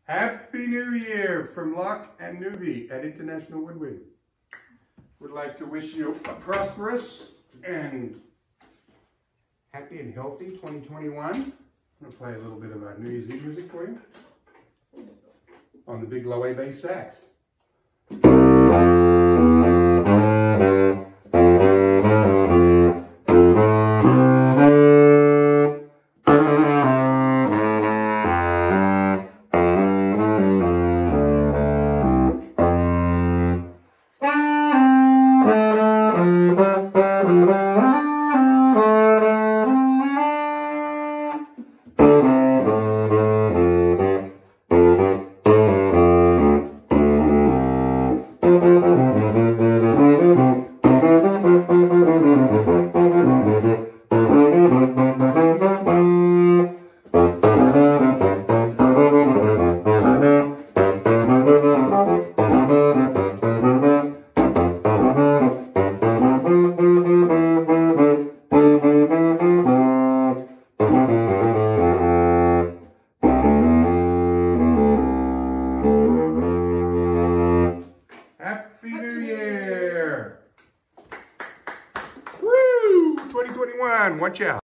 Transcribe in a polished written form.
Happy New Year from Locke and Nuvi at International Woodwind. Would like to wish you a prosperous and happy and healthy 2021. I'm going to play a little bit of our New Year's Eve music for you on the big low A bass sax. Happy New Year! Woo! 2021, watch out.